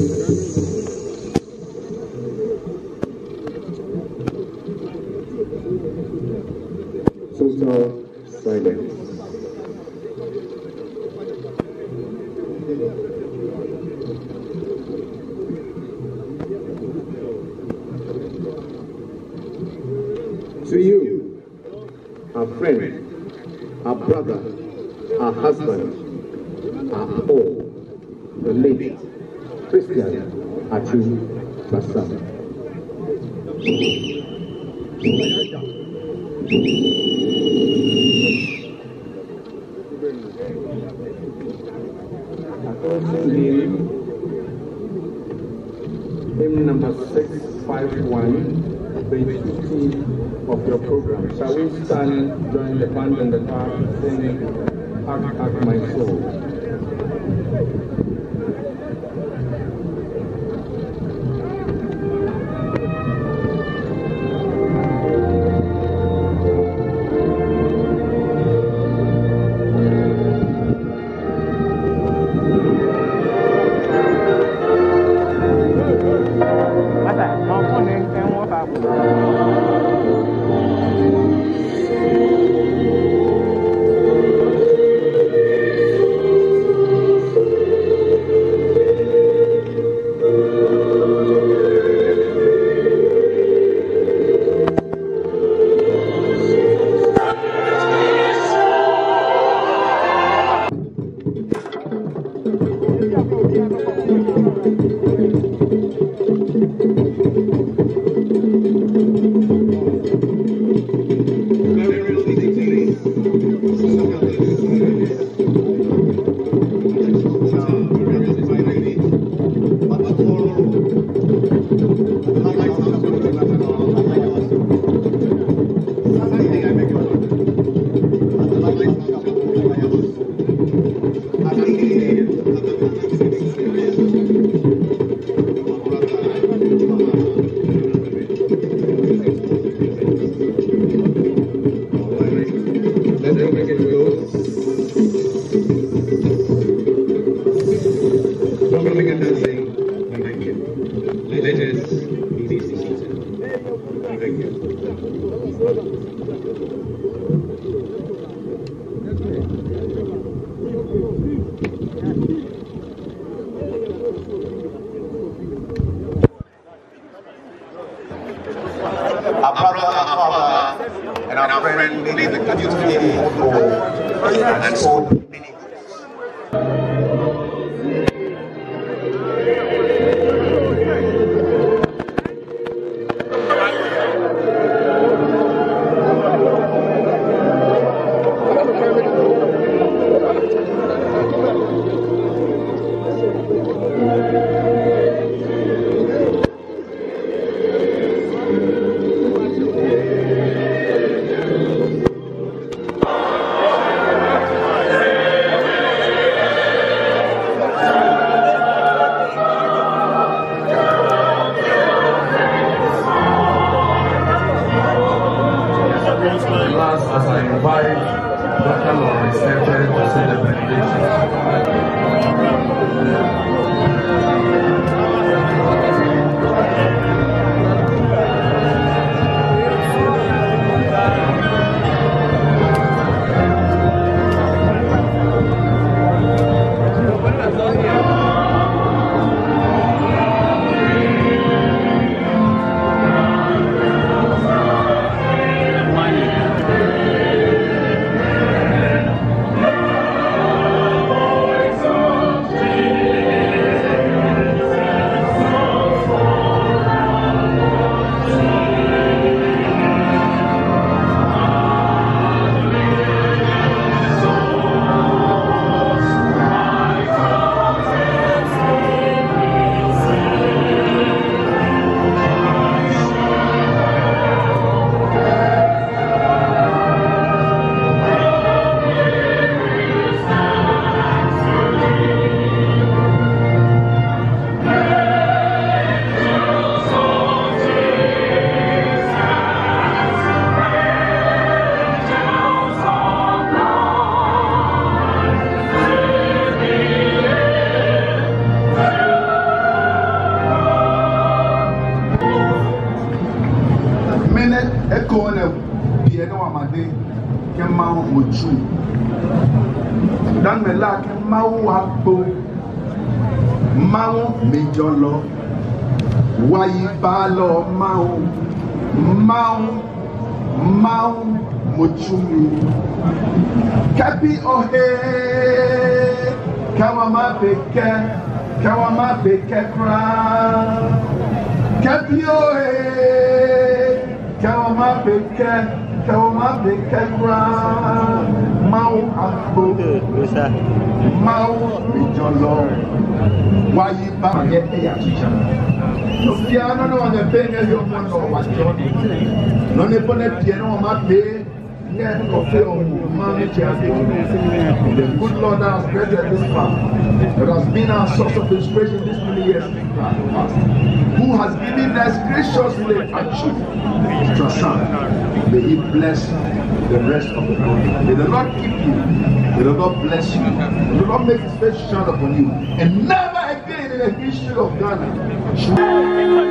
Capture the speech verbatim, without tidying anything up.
Total silence. To you, our friend, our brother, our husband, our all, the late Christian Atsu Basam. Hymn, hymn number six five one, page fifteen of your program. Shall we stand, join the band and the choir, sing Hark, Hark, My Soul? Our brother, our father, and our, and our friend made the beautifully photo and sold many as I invite Doctor Lawrence Center to say the benediction. Muchu. Dan me lak mau akbo. Mau mejolo. Wayi balo mau. Mau. Mau Muchumi. Kapi ohe. Kawama beke. Kawama beke kra. Kapi ohe. Kawama beke. Kawama beke kra. Mau akbo. Mau mijolo. Wayi ba yete ya chicha. No piano no on the pen as your one or what Johnny. No ne pone piano on my pay. Net of film manager. The good Lord has created this man. That has been our source of inspiration this many years. Who has given us graciously Atsu to son. May he bless the rest of the body. May the Lord keep you. May the Lord bless you. May the Lord make his face shine upon you. And never again in the history of Ghana.